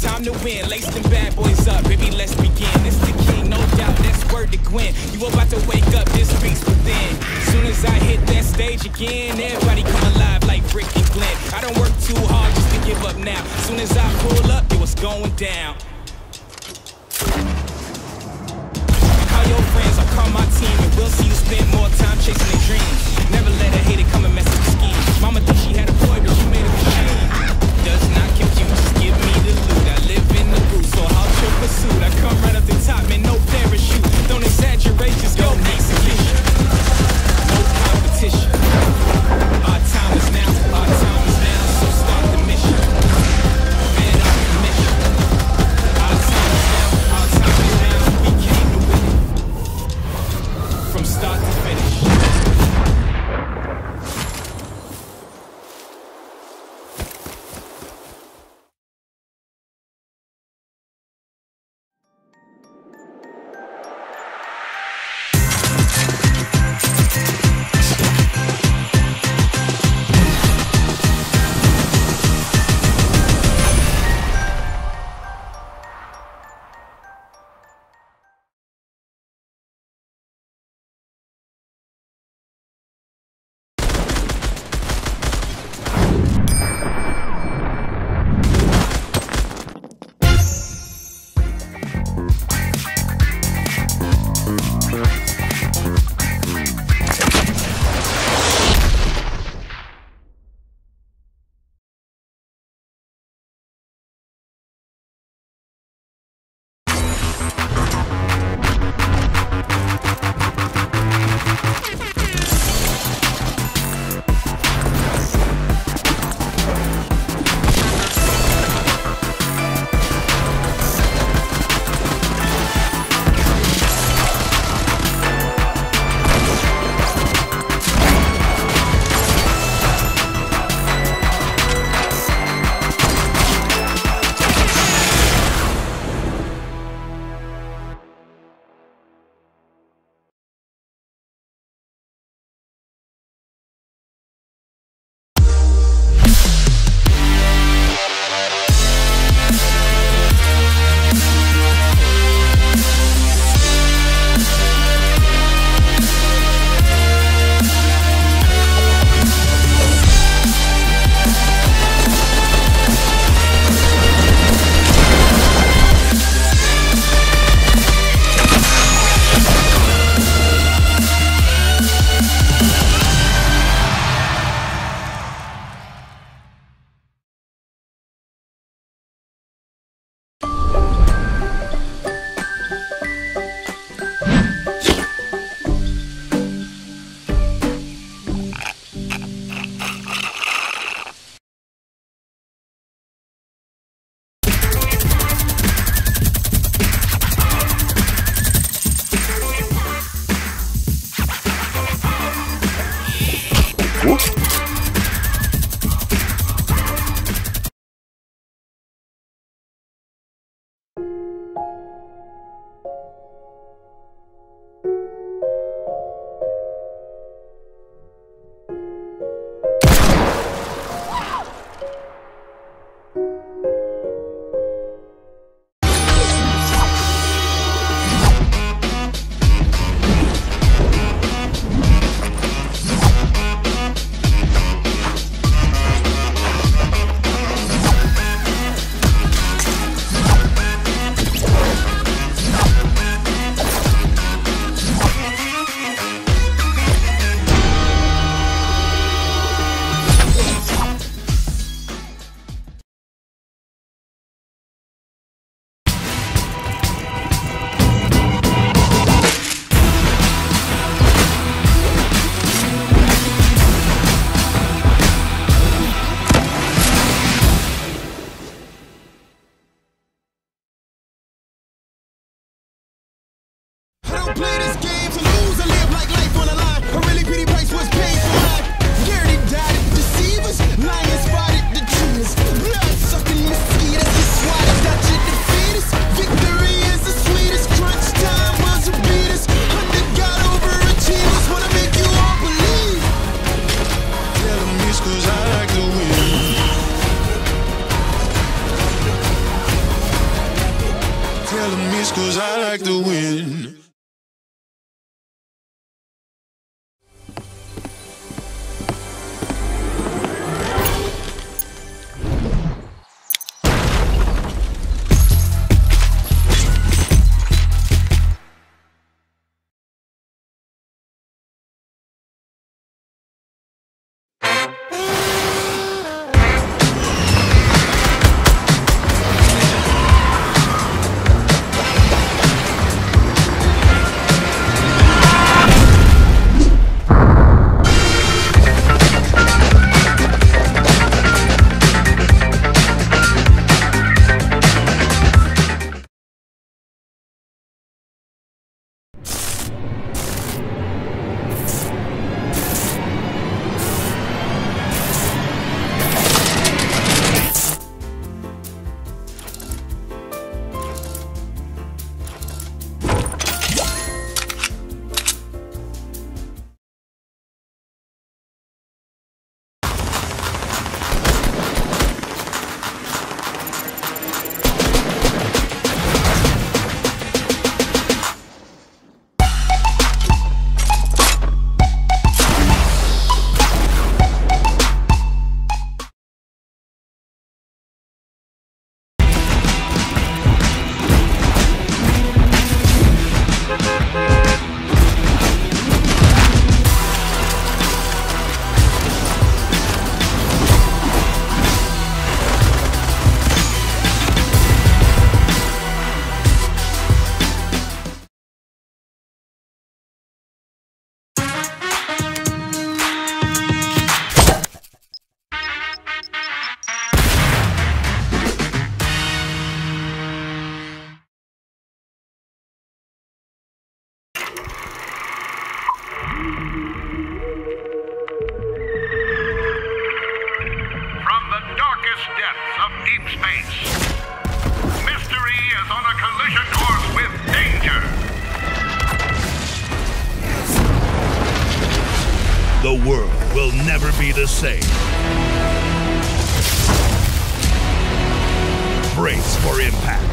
time to win. Lace them bad boys up, baby, let's begin. It's the king, no doubt, that's word to Gwen. You about to wake up, this beats within. Soon as I hit that stage again, everybody come alive like Rick and Glenn. I don't work too hard just to give up now. Soon as I pull up, it was going down. Call your friends, I'll call my team, and we'll see you spend more time chasing their dreams. Never let a hater come and mess up the scheme. Mama think she had a boy, but she made a machine. Does not compute, just give me the loot. I live in the booth, so I'll your pursuit. I come right up the top, man, no parachute. Don't exaggerate, just go execution. No competition. Our time is now, our time is now, so start the mission. Man, I'm the mission. darkest depths of deep space, mystery is on a collision course with danger. The world will never be the same. Brace for impact.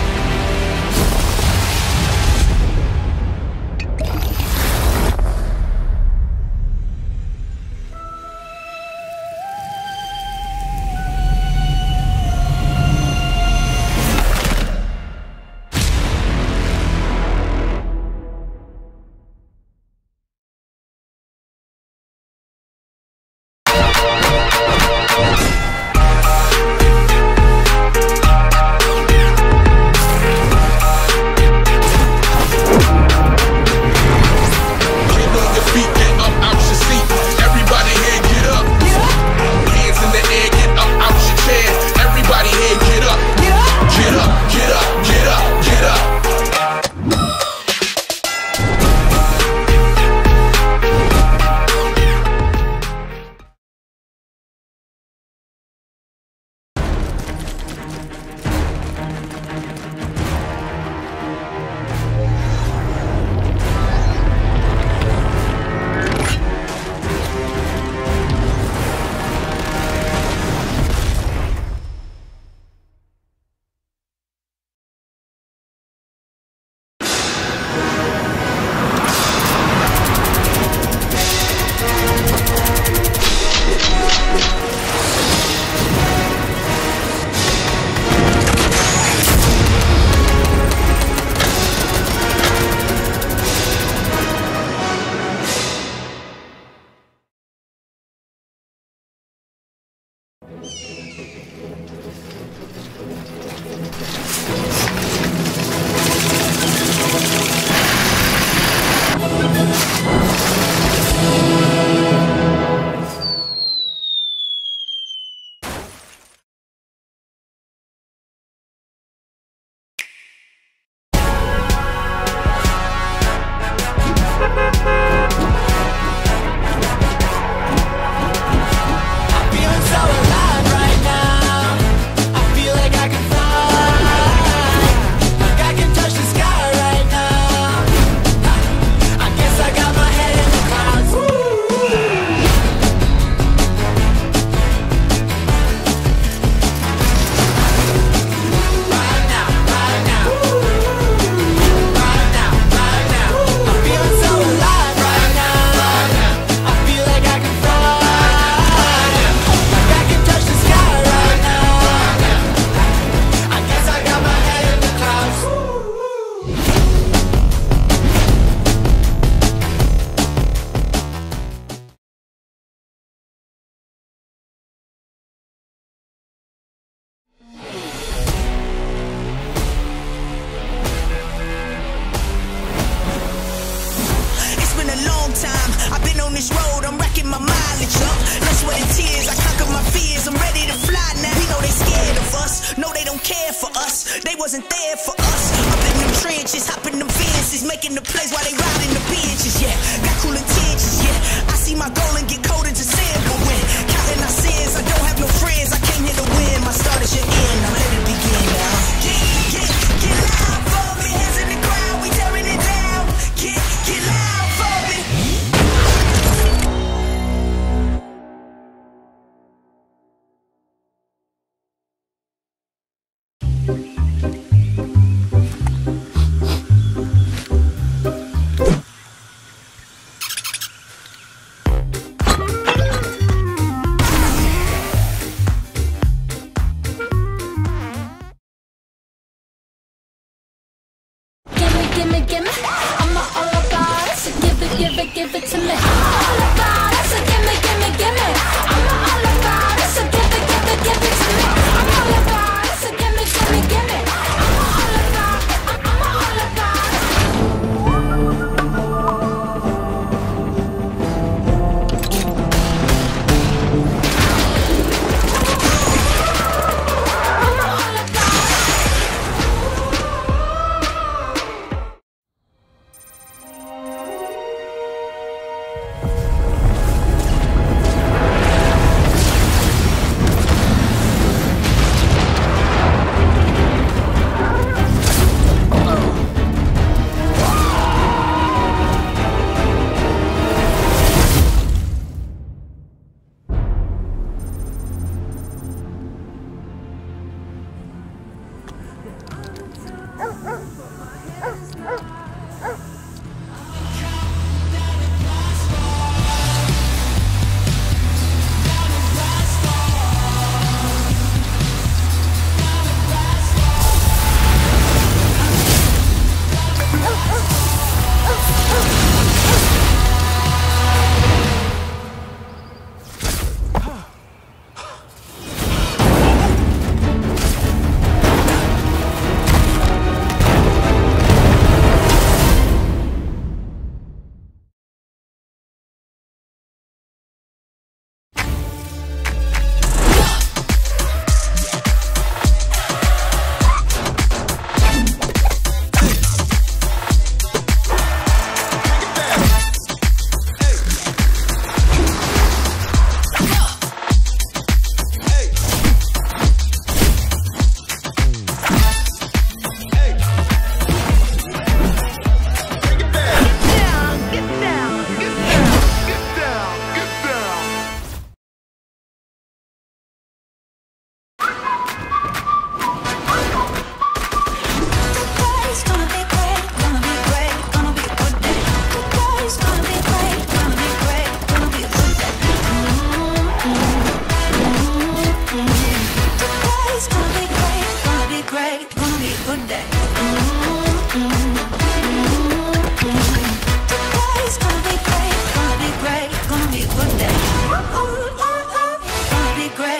They wasn't there for us. Up in them trenches, hopping them fences, making the plays while they riding the benches. Yeah, got cool intentions. Yeah, I see my goal and get cold into sin. But when counting our sins, I don't have no friends. I came here to win. My start is your end. Now let it begin now. Get loud for me. Hands in the crowd, we tearing it down. Get loud for me.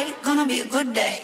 tonight gonna be a good day.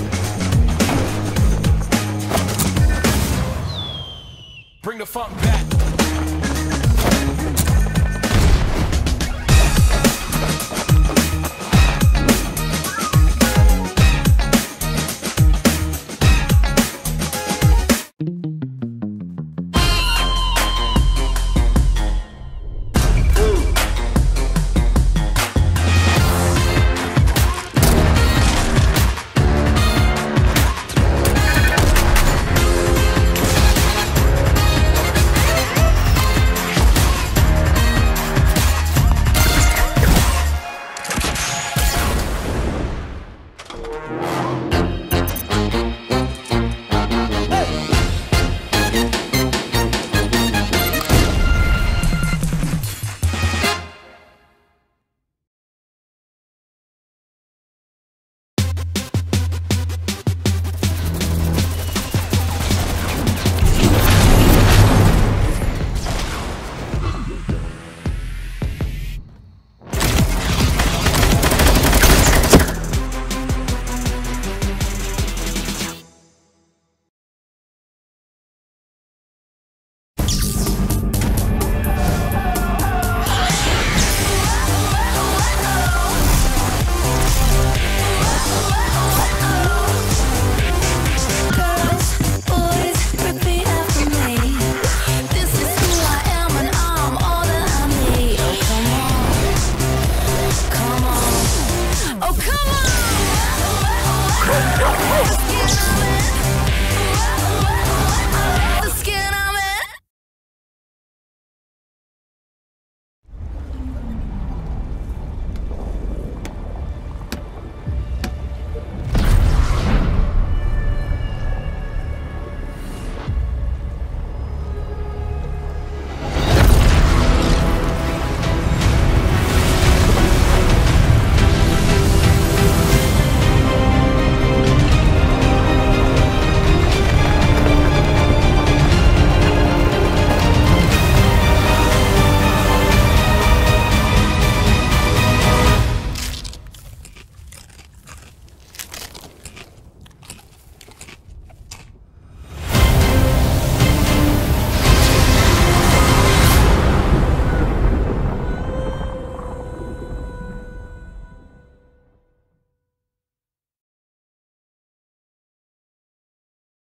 Bring the funk back.